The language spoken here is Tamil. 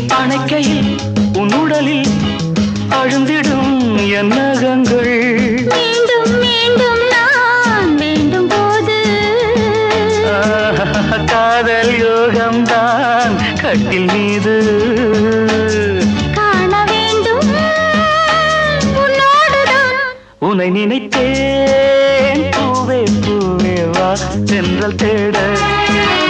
அணைக்கையில் உன்னுடலில் அழுந்திடும் என் நகங்கள் மீண்டும் மீண்டும் நான் வேண்டும் போது காதல் யோகம்தான் கட்டில் மீது காண வேண்டும் உன்னோடுதான் உன்னை நினைத்தேன் பூவே பூவே வா சென்றல் தேட